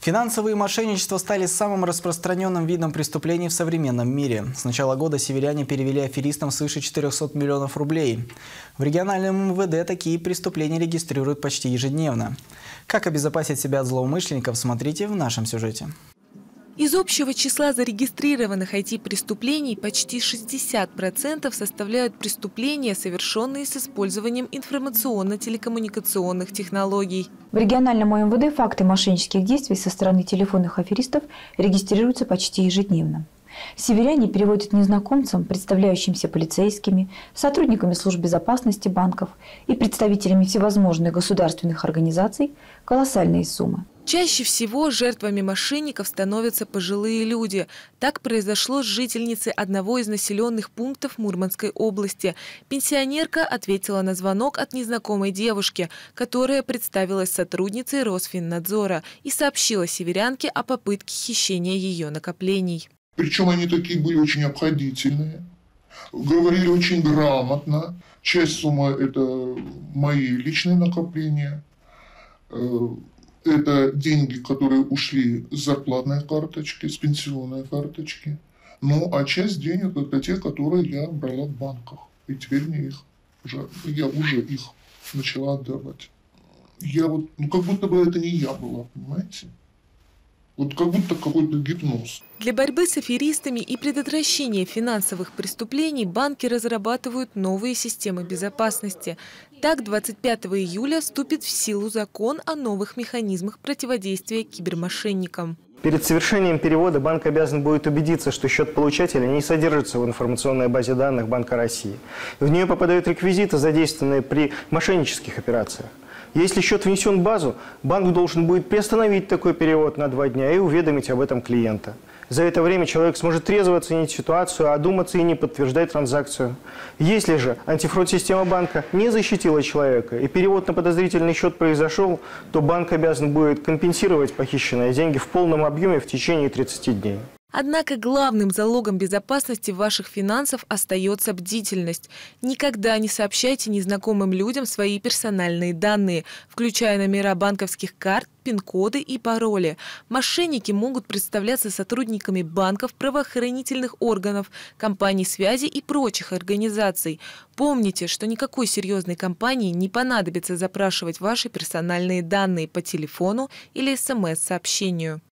Финансовые мошенничества стали самым распространенным видом преступлений в современном мире. С начала года северяне перевели аферистам свыше 400 миллионов рублей. В региональном МВД такие преступления регистрируют почти ежедневно. Как обезопасить себя от злоумышленников, смотрите в нашем сюжете. Из общего числа зарегистрированных IT-преступлений почти 60% составляют преступления, совершенные с использованием информационно-телекоммуникационных технологий. В региональном МВД факты мошеннических действий со стороны телефонных аферистов регистрируются почти ежедневно. Северяне переводят незнакомцам, представляющимся полицейскими, сотрудниками служб безопасности банков и представителями всевозможных государственных организаций колоссальные суммы. Чаще всего жертвами мошенников становятся пожилые люди. Так произошло с жительницей одного из населенных пунктов Мурманской области. Пенсионерка ответила на звонок от незнакомой девушки, которая представилась сотрудницей Росфиннадзора и сообщила северянке о попытке хищения ее накоплений. Причем они такие были очень обходительные, говорили очень грамотно. Часть суммы – это мои личные накопления. Это деньги, которые ушли с зарплатной карточки, с пенсионной карточки. Ну, а часть денег – это те, которые я брала в банках. И теперь я уже их начала отдавать. Как будто бы это не я была, понимаете? Вот как будто какой-то гипноз. Для борьбы с аферистами и предотвращения финансовых преступлений банки разрабатывают новые системы безопасности. Так, 25 июля вступит в силу закон о новых механизмах противодействия кибермошенникам. Перед совершением перевода банк обязан будет убедиться, что счет получателя не содержится в информационной базе данных Банка России. В нее попадают реквизиты, задействованные при мошеннических операциях. Если счет внесен в базу, банк должен будет приостановить такой перевод на 2 дня и уведомить об этом клиента. За это время человек сможет трезво оценить ситуацию, одуматься и не подтверждать транзакцию. Если же антифрод-система банка не защитила человека и перевод на подозрительный счет произошел, то банк обязан будет компенсировать похищенные деньги в полном объеме в течение 30 дней. Однако главным залогом безопасности ваших финансов остается бдительность. Никогда не сообщайте незнакомым людям свои персональные данные, включая номера банковских карт, пин-коды и пароли. Мошенники могут представляться сотрудниками банков, правоохранительных органов, компаний связи и прочих организаций. Помните, что никакой серьезной компании не понадобится запрашивать ваши персональные данные по телефону или СМС-сообщению.